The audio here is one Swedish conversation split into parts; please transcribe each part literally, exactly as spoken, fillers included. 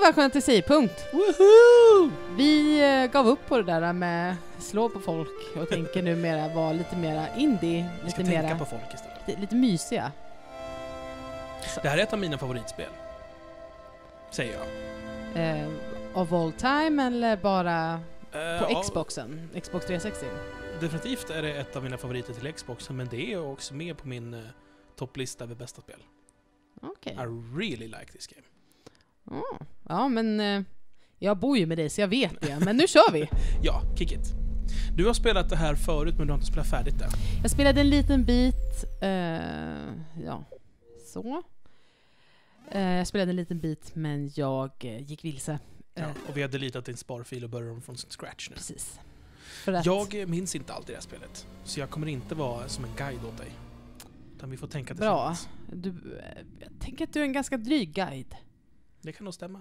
välkomna till C-punkt. Woohoo! Vi eh, gav upp på det där med slå på folk och tänker numera vara lite mera indie, Vi lite ska tänka mera på folk istället. lite, lite mysiga. Det här är ett av mina favoritspel. Säger jag. Eh, of all time eller bara Eh, på ja, Xboxen, Xbox tre sextio. definitivt är det ett av mina favoriter till Xboxen, men det är också med på min uh, topplista över bästa spel. Okej. I really like this game. Oh. Ja, men eh, jag bor ju med dig så jag vet det. Men nu kör vi. Ja, kick it. Du har spelat det här förut, men du har inte spelat färdigt det. Jag spelade en liten bit. Eh, ja, så. Eh, jag spelade en liten bit, men jag eh, gick vilse. Ja, Eh, och vi har deletat din sparfil och börjar om från scratch nu. Precis. För att, Jag minns inte allt i det här spelet, så jag kommer inte vara som en guide åt dig. Utan vi får tänka Bra. tillsammans. Du, eh, jag tänker att du är en ganska dryg guide. Det kan nog stämma.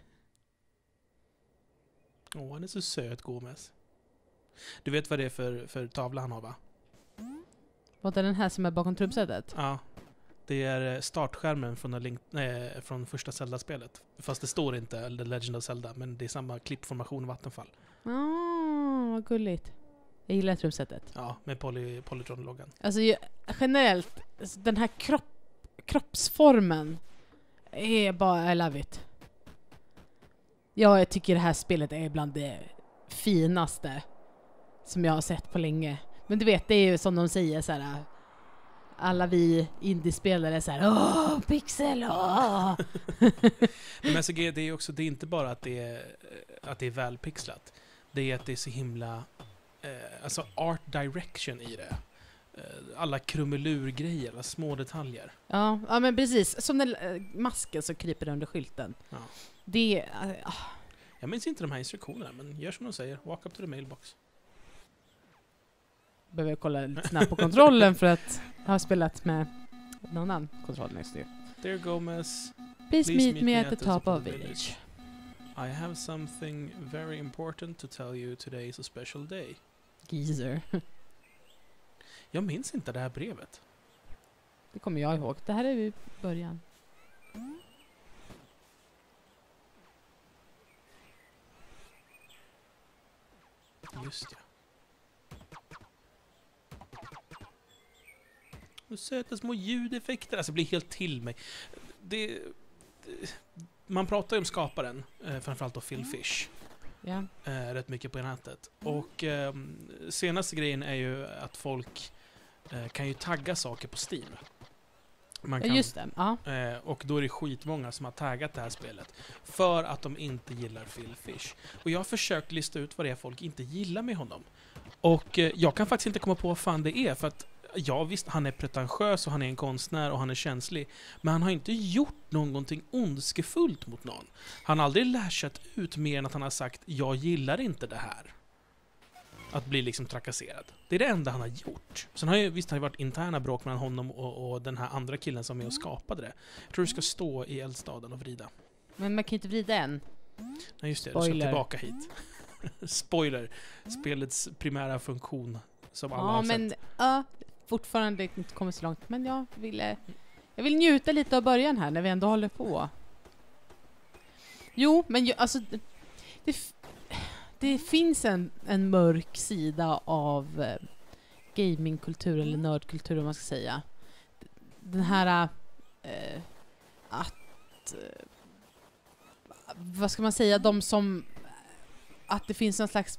Åh, han är så söt, Gomez. Du vet vad det är för, för tavla han har, va? Vad är den här som är bakom trumpsetet? Ja. Det är startskärmen från, Link, nej, från första Zelda-spelet. Fast det står inte The Legend of Zelda, men det är samma klippformation och vattenfall. Ah, vad gulligt. Jag gillar trumpsetet. Ja, med poly, Polytron-loggan. Alltså ju, generellt, alltså, den här kropp, kroppsformen är bara, I love it. Jag tycker det här spelet är bland det finaste som jag har sett på länge. Men du vet, det är ju som de säger så här. Alla vi indiespelare så här, åh, pixel, åh. Men alltså, det är också, det är inte bara att det är, att det är välpixlat. Det är att det är så himla, eh, alltså art direction i det. Eh, alla krumelurgrejer, alla små detaljer. Ja, ja, men precis. Som den äh, masken som kryper under skylten. Ja. Det, äh, Jag minns inte de här instruktionerna, men gör som de säger. Walk up to the mailbox. behöver jag kolla lite snabbt på kontrollen för att jag har spelat med någon annan kontroll just nu. Dear Gomez, Please, meet, me at the top of village. I have something very important to tell you. Today is a special day. Geezer. Jag minns inte det här brevet. Det kommer jag ihåg. Det här är ju början. Just det. Och söta små ljudeffekter. Alltså, det blir helt till mig. Det, det, man pratar ju om skaparen, eh, framförallt då Phil Fish. Ja. Eh, rätt mycket på nätet. Och eh, senaste grejen är ju att folk eh, kan ju tagga saker på Steam. Man Ja, kan, just det. Ja. eh, och då är det skitmånga som har taggat det här spelet för att de inte gillar Phil Fish. Och jag har försökt lista ut vad det är folk inte gillar med honom. Och eh, jag kan faktiskt inte komma på vad fan det är, för att ja, visst, han är pretentiös och han är en konstnär och han är känslig. Men han har inte gjort någonting ondskefullt mot någon. Han har aldrig lashat ut mer än att han har sagt jag gillar inte det här. Att bli liksom trakasserad. Det är det enda han har gjort. Sen har ju, visst har det varit interna bråk mellan honom och, och den här andra killen som är och skapade det. Jag tror du ska stå i eldstaden och vrida. Men man kan inte vrida än. Nej, just det. Spoiler. Du ska tillbaka hit. Spoiler. Spelets primära funktion som alla Ja, har men sett. ja, fortfarande inte kommit så långt. Men jag ville, jag vill njuta lite av början här när vi ändå håller på. Jo, men ju, alltså det, det, det finns en, en mörk sida av eh, gamingkultur eller nördkultur, om man ska säga. Den här eh, att eh, vad ska man säga, de som att det finns någon slags,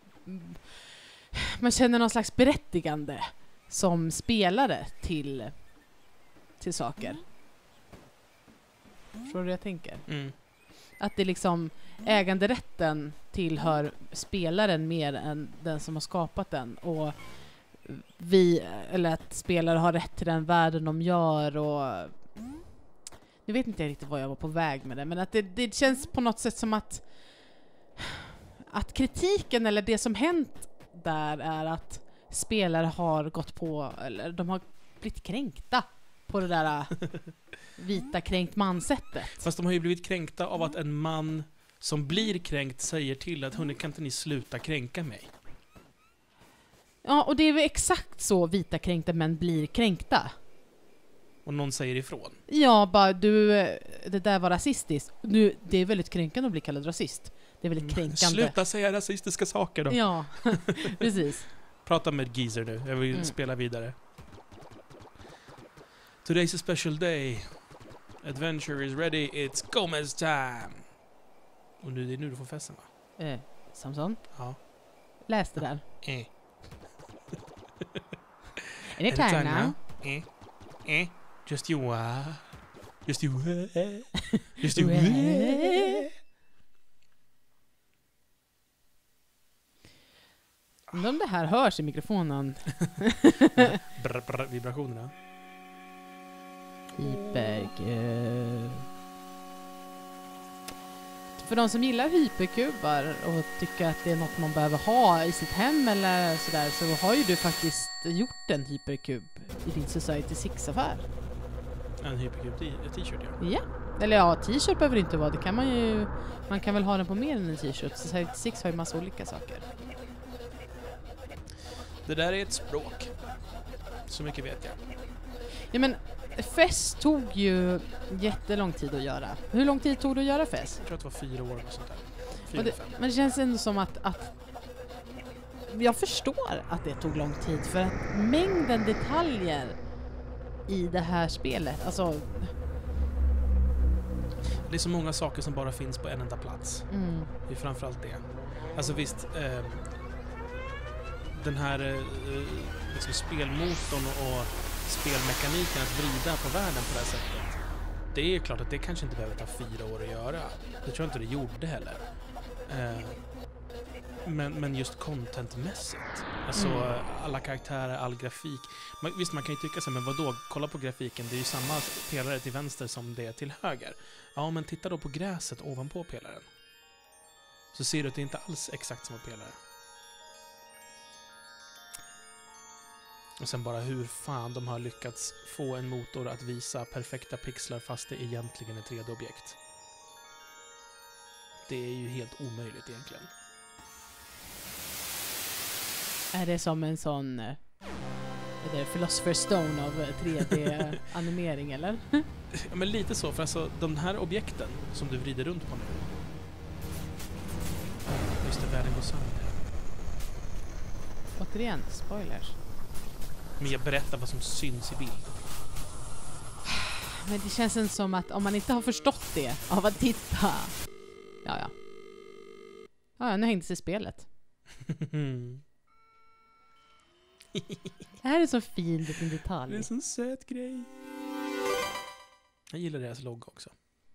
man känner någon slags berättigande som spelare till till saker. Förstår du vad jag tänker? Mm. Att det liksom äganderätten tillhör spelaren mer än den som har skapat den, och vi, eller att spelare har rätt till den världen de gör, och nu vet inte jag riktigt vad jag var på väg med det, men att det, det känns på något sätt som att att kritiken eller det som hänt där är att spelare har gått på, eller de har blivit kränkta på det där vita kränkt mansättet. Fast de har ju blivit kränkta av att en man som blir kränkt säger till att hörni, kan inte ni sluta kränka mig? Ja, och det är väl exakt så vita kränkta män blir kränkta. och någon säger ifrån. Ja, bara du, det där var rasistiskt. Nu, det är väldigt kränkande att bli kallad rasist. Det är väldigt kränkande. Sluta säga rasistiska saker då. Ja, precis. Prata med Geezer nu. Jag vill Mm. spela vidare. Today's a special day. Adventure is ready. It's Gomez time. Och nu det är nu du får festen, va? Eh, Samson, Ja. läs det där. Eh. Är det time now? Eh. Eh. Just you. Uh. Just you. Uh. Just you. Uh. Undrar om det här hörs i mikrofonen. Brr, brr, vibrationerna. Hyperkub. För de som gillar hyperkubar och tycker att det är något man behöver ha i sitt hem eller sådär, så har ju du faktiskt gjort en hyperkub i din Society Six-affär. En hyperkub t- t-shirt, ja. Ja. Eller ja, t-shirt behöver det inte vara. Det kan man ju... Man kan väl ha den på mer än en t-shirt. Society Six har ju massa olika saker. Det där är ett språk. Så mycket vet jag. Ja, men Fest tog ju jättelång tid att göra. Hur lång tid tog det att göra Fest? Jag tror att det var fyra år och sånt där. Fyra, Och det, fem. men det känns ändå som att, att jag förstår att det tog lång tid, för att mängden detaljer i det här spelet, alltså Det är så många saker som bara finns på en enda plats. mm, Det är framförallt det. Alltså visst, eh, den här eh, liksom spelmotorn och spelmekaniken att vrida på världen på det här sättet. Det är klart att det kanske inte behöver ta fyra år att göra. Det tror jag inte det gjorde heller. Eh, men, men just contentmässigt. Alltså Mm. alla karaktärer, all grafik. Man, visst, man kan ju tycka så, men vadå? Kolla på grafiken, det är ju samma pelare till vänster som det är till höger. Ja, men titta då på gräset ovanpå pelaren. Så ser du att det inte alls är exakt samma pelare. Och sen bara hur fan de har lyckats få en motor att visa perfekta pixlar fast det egentligen är tre D-objekt. Det är ju helt omöjligt egentligen. är det som en sån eh, är det Philosopher's Stone av eh, tre D-animering, eller? Ja, men lite så, för alltså de här objekten som du vrider runt på nu. Just det, världen går sönder. Återigen, spoilers. Men jag berättar vad som syns i bild. Men det känns inte som att om man inte har förstått det av att titta. Ja, ja. Ja, ja, nu hängde sig spelet. Det här är så fin liten Det är detalj. en sån söt grej. Jag gillar deras logga också.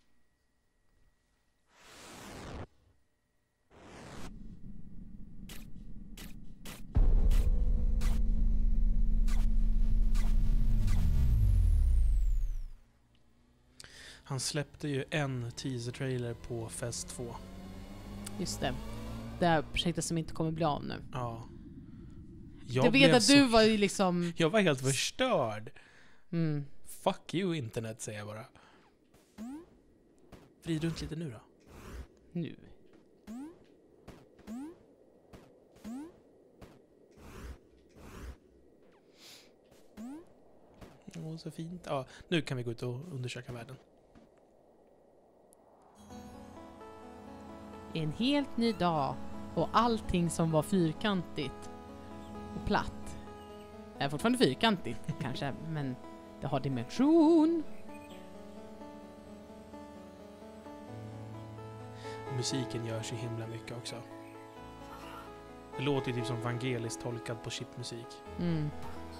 Han släppte ju en teaser-trailer på Fest två. Just det. Det här projektet som inte kommer bli av nu. Ja. Jag, Jag, vet blev att så... du var ju liksom... jag var helt förstörd. Mm. Fuck you internet, säger jag bara. Vrid runt lite nu då. Nu. Åh, så fint. Ja, nu kan vi gå ut och undersöka världen. En helt ny dag och allting som var fyrkantigt och platt är fortfarande fyrkantigt kanske, men det har dimension. Musiken gör så himla mycket också. Det låter ju typ som Vangelis tolkad på chipmusik. Mm.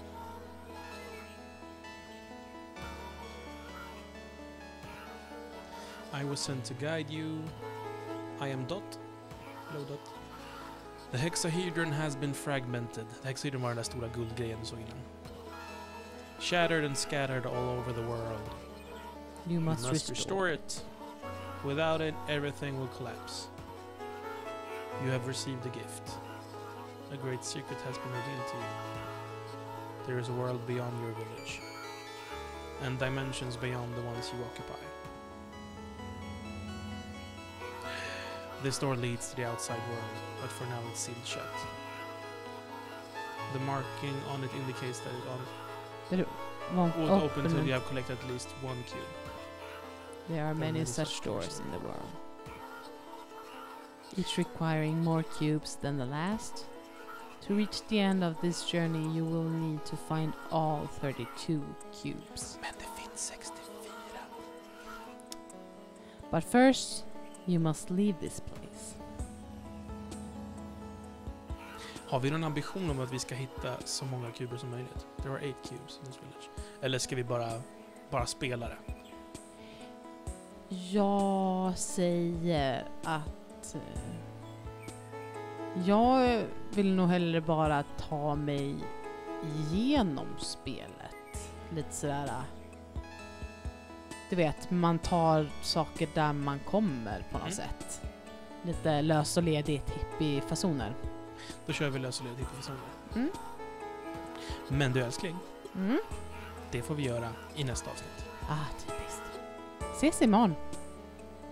I was sent to guide you. I am Dot. Hello Dot. The hexahedron has been fragmented. The hexahedron var den där stora guldgrejen du såg innan. Shattered and scattered all over the world. You You must, must restore. restore it. Without it, everything will collapse. You have received a gift. A great secret has been revealed to you. There is a world beyond your village. And dimensions beyond the ones you occupy. This door leads to the outside world, but for now it's sealed shut. The marking on it indicates that it on... Är det, Won't Would open, open until you have collected at least one cube. There are many many such such doors doors in the world. Each requiring more cubes than the last. To reach the end of this journey you will need to find all thirty-two cubes. Men det finns sextiofyra. But first, you must leave this place. Har vi någon ambition om att vi ska hitta så många kuber som möjligt? There are eight cubes in this village. Eller ska vi bara, bara spela det? Jag säger att eh, jag vill nog hellre bara ta mig igenom spelet. Lite sådär, eh, du vet, man tar saker där man kommer på något Mm. sätt. Lite lös och ledigt hippie-fasoner. Då kör vi lös och ledigt personer. Mm. Men du älskling, Mm. det får vi göra i nästa avsnitt. Ah, typiskt. Ses imorgon.